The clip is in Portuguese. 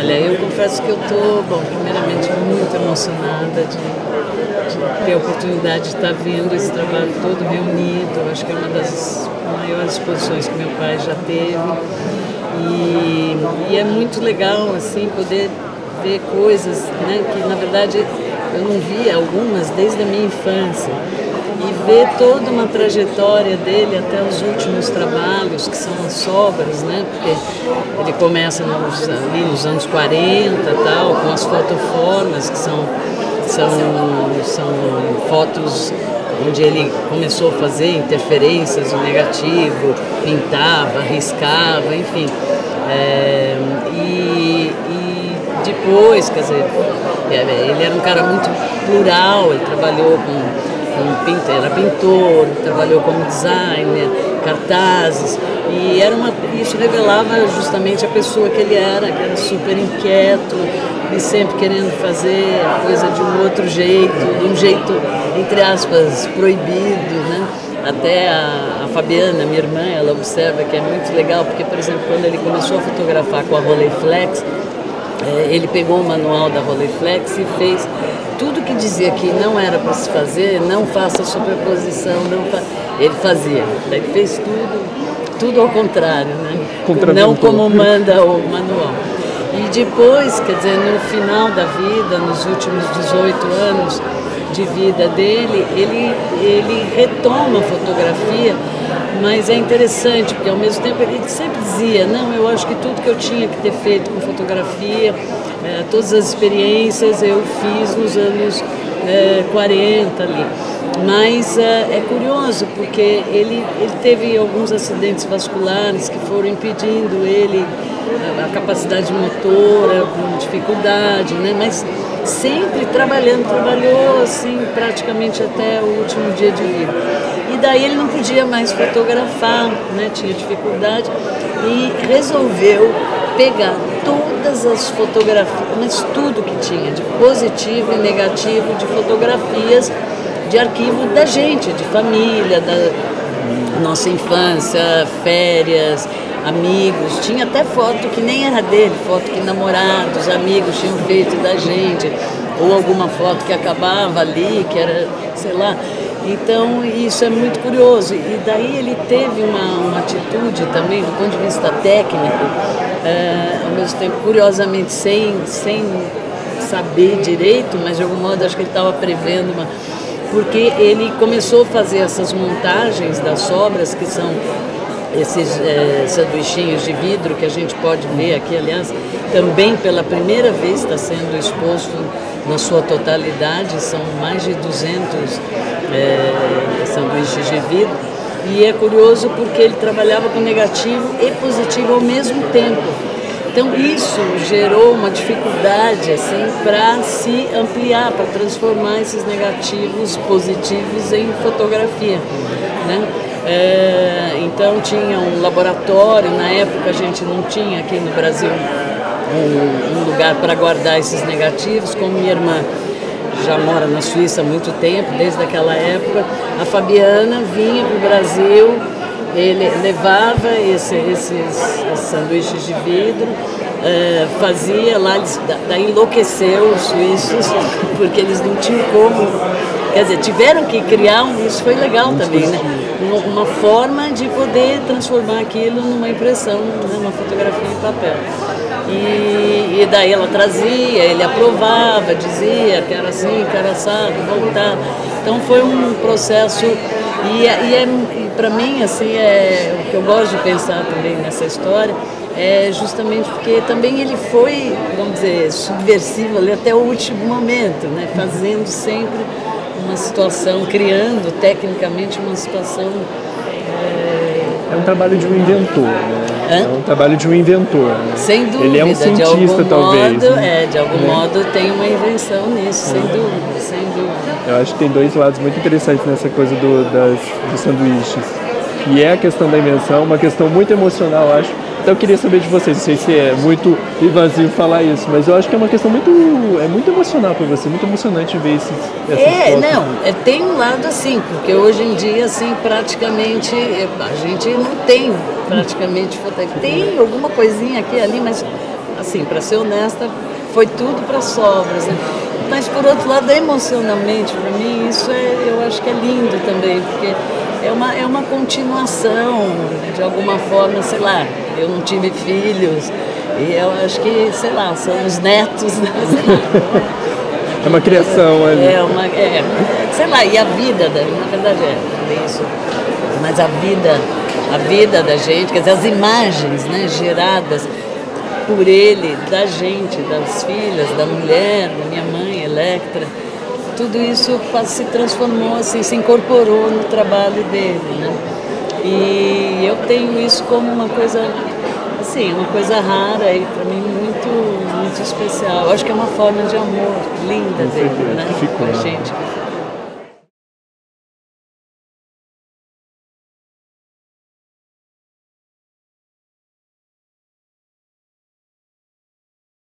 Olha, eu confesso que eu estou, bom, primeiramente muito emocionada de ter a oportunidade de estar vendo esse trabalho todo reunido. Acho que é uma das maiores exposições que meu pai já teve. E é muito legal, assim, poder ver coisas, né, que na verdade eu não via algumas desde a minha infância. E ver toda uma trajetória dele até os últimos trabalhos, que são as sobras, né? Porque ele começa ali nos anos 40, tal, com as fotoformas, que são fotos onde ele começou a fazer interferências no negativo, pintava, riscava, enfim. E depois, quer dizer, ele era um cara muito plural, ele trabalhou era pintor, trabalhou como designer, cartazes, e isso revelava justamente a pessoa que ele era, que era super inquieto e sempre querendo fazer a coisa de um outro jeito, de um jeito, entre aspas, proibido, né? Até a Fabiana, minha irmã, ela observa que é muito legal, porque, por exemplo, quando ele começou a fotografar com a Rolleiflex, ele pegou o manual da Rolleiflex e fez tudo que dizia que não era para se fazer, não faça superposição, ele fazia. Ele fez tudo ao contrário, né? Não como manda o manual. E depois, quer dizer, no final da vida, nos últimos 18 anos de vida dele, ele retoma a fotografia, mas é interessante, porque ao mesmo tempo ele sempre dizia, não, eu acho que tudo que eu tinha que ter feito com fotografia, todas as experiências eu fiz nos anos 40 ali. Mas é curioso, porque ele teve alguns acidentes vasculares que foram impedindo ele, a capacidade motora, com dificuldade, né? Mas sempre trabalhou assim praticamente até o último dia de vida. E daí ele não podia mais fotografar, né? Tinha dificuldade e resolveu pegar todas as fotografias, mas tudo que tinha de positivo e negativo de fotografias de arquivo da gente, de família, da nossa infância, férias, amigos. Tinha até foto que nem era dele, foto que namorados, amigos tinham feito da gente, ou alguma foto que acabava ali, que era, sei lá. Então, isso é muito curioso. E daí ele teve uma atitude também, do ponto de vista técnico, ao mesmo tempo, curiosamente, sem saber direito, mas de algum modo acho que ele estava prevendo porque ele começou a fazer essas montagens das sobras, que são esses sanduichinhos de vidro que a gente pode ver aqui, aliás, também pela primeira vez está sendo exposto na sua totalidade, são mais de 200 sanduíches de vidro, e é curioso porque ele trabalhava com negativo e positivo ao mesmo tempo. Então isso gerou uma dificuldade assim, para se ampliar, para transformar esses negativos positivos em fotografia, né? Então tinha um laboratório, na época a gente não tinha aqui no Brasil um lugar para guardar esses negativos, como minha irmã já mora na Suíça há muito tempo, desde aquela época, a Fabiana vinha para o Brasil, ele levava esses sanduíches de vidro, fazia lá, daí enlouqueceu os suíços, porque eles não tinham como, quer dizer, tiveram que criar, isso foi legal também, né? Uma forma de poder transformar aquilo numa impressão, né? Uma fotografia em papel. E daí ela trazia, ele aprovava, dizia que era assim, que era assado, voltava. Então foi um processo, e para mim, assim, o que eu gosto de pensar também nessa história é justamente porque também ele foi, vamos dizer, subversivo ali até o último momento, né? Fazendo sempre uma situação, criando tecnicamente uma situação... É um trabalho de um inventor, né? É um trabalho de um inventor, né? Sem dúvida. Ele é um cientista, talvez. De algum modo tem uma invenção nisso, sem dúvida, sem dúvida. Eu acho que tem dois lados muito interessantes nessa coisa dos sanduíches. Que é a questão da invenção, uma questão muito emocional, eu acho. Então eu queria saber de vocês, não sei se é muito invasivo falar isso, mas eu acho que é uma questão muito emocional para você, muito emocionante ver essas fotos. Tem um lado assim, porque hoje em dia, assim, praticamente, a gente não tem praticamente fotografia. Tem alguma coisinha aqui e ali, mas assim, para ser honesta, foi tudo para Sobras, né? Mas por outro lado, emocionalmente, para mim, isso eu acho que é lindo também, porque é uma continuação, de alguma forma, sei lá, eu não tive filhos, e eu acho que, sei lá, são os netos, né? É uma criação ali. Sei lá, e a vida, na verdade é isso, mas a vida da gente, quer dizer, as imagens, né, geradas por ele, da gente, das filhas, da mulher, da minha mãe, Electra, tudo isso se transformou, assim, se incorporou no trabalho dele, né? E eu tenho isso como uma coisa, assim, uma coisa rara e para mim muito, muito especial. Eu acho que é uma forma de amor linda dele, né? Ficou. Com a gente.